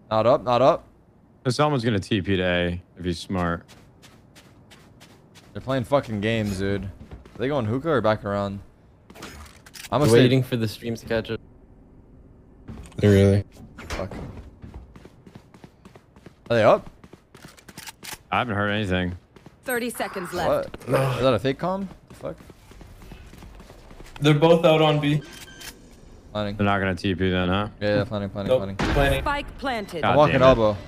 Not up, not up. Someone's gonna TP to A if he's smart. They're playing fucking games, dude. Are they going hookah or back around? I'm waiting for the streams to catch up. Really? Fuck. Are they up? I haven't heard anything. 30 seconds left. What? Is that a fake comm? The fuck? They're both out on B. Planning. They're not gonna TP then, huh? Yeah, planning. Nope, planning. Spike planted. God I'm walking damn it. elbow.